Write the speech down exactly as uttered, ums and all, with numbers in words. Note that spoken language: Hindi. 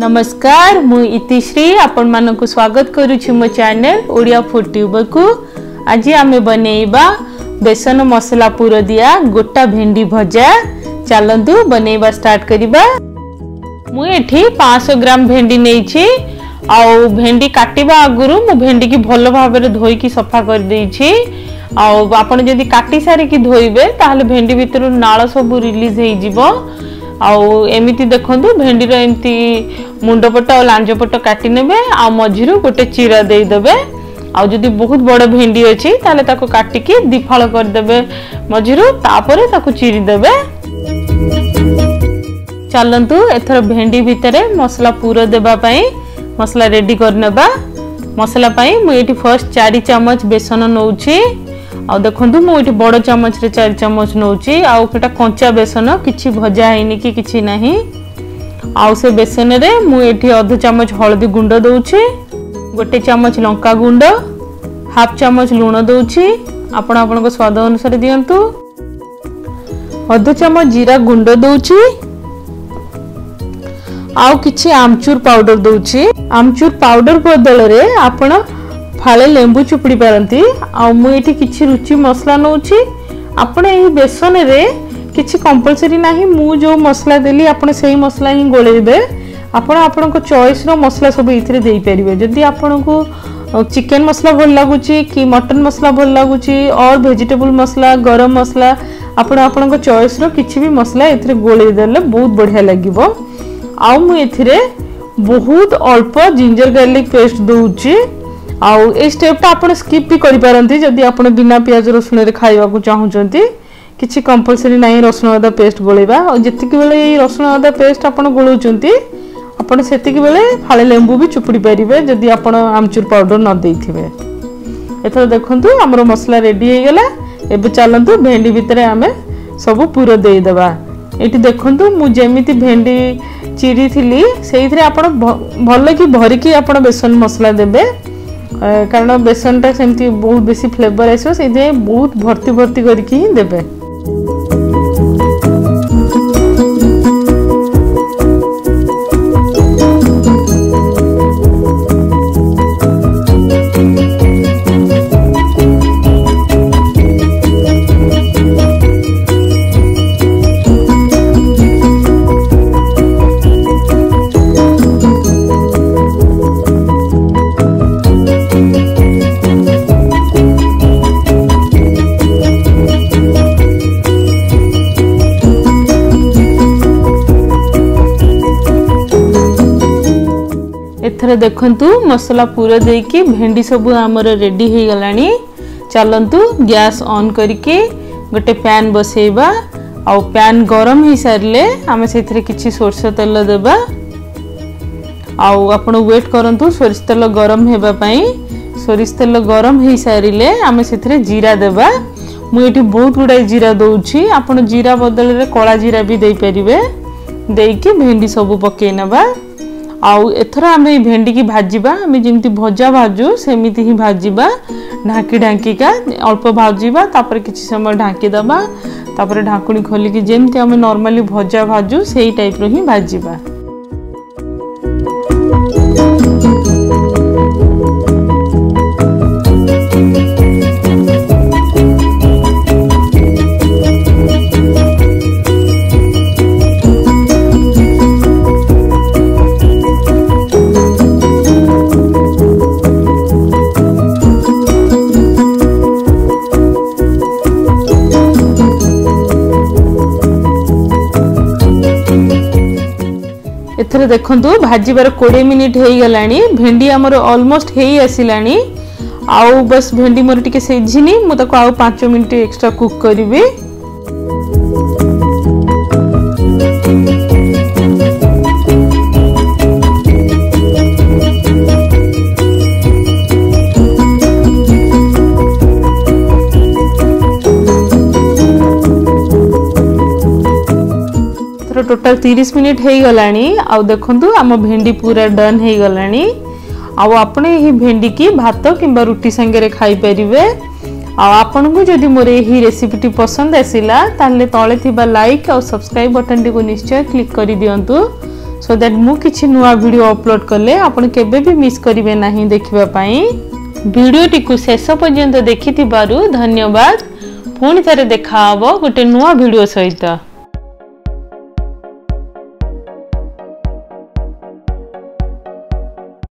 नमस्कार मु इतिश्री आपण मानक स्वागत करुछि मो चैनल ओडिया फूड ट्यूबर को। आज आमे बनेइबा बेसन मसला पूर दिया गोटा भेंडी भजा। चलंतु बनेइबा स्टार्ट करिबा। मु एठी पाँच सौ ग्राम भेंडी नेइछि। आउ भेंडी काटिबा आगुरु मु भेंडी की भलो भाबरे धोई की सफा कर देइछि। आउ आपण जदी काटी सारी की धोइबे ताहले भेंडी भितरु नाळ सब रिलीज हेइ जिवो। आउ एमिति देखंतु भेंडी रो एमिति मुंडपट और लांजपट काटी नेबे। आ मझिरु गोटे चीरा देई देबे। आउ जदी बहुत बड़ भेंडी अछि ताले ताको काटी के दिफाळ कर देबे मझिरु, तापरे ताको चीरी देबे। चलंतु एथर भेंडी भितरे मसला पूरा देबा पई मसला रेडी कर नेबा। मसला पई मु एठी फर्स्ट चार चम्मच बेसन नउछि। आ देखंतु मु एठी बड़ चम्मच रे चार चम्मच नउछि। आ एटा कंचा बेसन, किछि भजा हैनी कि किछि नाही। आ से बेसन रे मु एठी आधा चम्मच हळदी गुंड दउछि, गोटे चम्मच लंका गुंड, हाफ चम्मच लूण दउछि। आपण आपण को स्वाद अनुसार दियंतु। आधा चम्मच जीरा गुंड दउछि। आउ किछि आमचूर पाउडर दउछि। आमचूर पाउडर बदल रे आपण फाळे लेंबू चुपड़ी पारंती। आ मु एठी किछि रुचि मसला नउछि। आपण एही बेसन रे किछि कंपलसरी नाही, मु जो मसला देली आपण सेही मसला ही गोळेबे। आपण आपण को चॉइस रो मसला सब इथरे देई परिबे। जदी आपण को चिकन मसला भल लागुछि कि मटन मसला भल लागुछि और वेजिटेबल मसला, गरम मसला, आपण आपण को चॉइस रो किछि भी मसला इथरे गोळे देले बहुत बढ़िया लागिवो। आ मु इथरे बहुत अल्प जिंजर गार्लिक पेस्ट दउछि। आउ ए स्टेप आपण स्किप भी करि पारंती जदी आपण बिना प्याज रसुन रे खाइबा को चाहुचंती। किछि कंपलसरी नाही रसुन अदा पेस्ट गोळेबा। और जतिक बेले ए रसुन अदा पेस्ट आपण गोळुचंती आपण सेतिक बेले फाळे लेंबू भी चुपड़ी परिबे जदी आपण आमचूर पाउडर न देइथिबे। एथर देखंतु हमरो मसला रेडी हे गेला। एबे चलंतु भेंडी भितरे आमे सब पूरा देई देबा। एठी देखंतु मु जेमिति भेंडी चिरी थिली सेइथरे आपण भलो की भरी की आपण बेसन मसला देबे। कारण बेसन टा सेमती बहुत बेसी फ्लेवर आइसो, सेदे बहुत भर्ती भर्ती करके ही देबे। एथरे देखंतु मसला पूरा देकी भेंडी सब हमर रेडी हे गलानी। चलंतु गैस ऑन करके गोटे पैन बसेइबा। आ पैन गरम हे सारले आमे सेथरे किछि सोरस तेल देबा। आ आपण वेट करंतु सोरिष तेल गरम हेबा पई। सोरिष तेल गरम हे सारिले आमे सेथरे जीरा देबा। मु एठी बहुत गुडा जीरा दउछि। आपण जीरा बदल रे कला जीरा भी देई परिबे। देकी भेंडी सब पके नबा। आउ एथरा आमे भेंडी की भाजीबा। आमे जेमती भजा भाजू सेमिति ही भाजीबा। ढाकी ढाकी का अल्प भाजीबा, तापर किछि समय ढाकी दबा, तापर ढाकुणी खोली की जेमती आमे नॉर्मली भजा भाजू सेही टाइप रो ही भाजीबा। एथरे देखंतु भाजीबार बीस मिनिट हेई गलानी। भेंडी हमर ऑलमोस्ट हेई आसिलानी। आउ बस भेंडी मोर टिके सेझिनी, मु ताको आउ पाँच मिनिट एक्स्ट्रा कुक करिवे। टोटल तीस मिनिट हेई गलानी। आउ देखंतु आम भेंडी पूरा डन हेई गलानी। आउ आपने ही भेंडी की भात किंबा रुटी संगे रे खाई परिबे। आपण को जदि मोर यही रेसिपीटी पसंद आसिला ताले तले थिबा लाइक और सब्सक्राइब बटन टी को निश्चय क्लिक करि दियंतु। सो दैट मु किछि नुआ वीडियो अपलोड करले आपण केबे भी मिस करिवे नाही देखिबा पई। वीडियोटी को शेष पर्यंत देखिथिबारु धन्यवाद। पुणी थरे देखा हबो गोटे नुआ वीडियो सहित।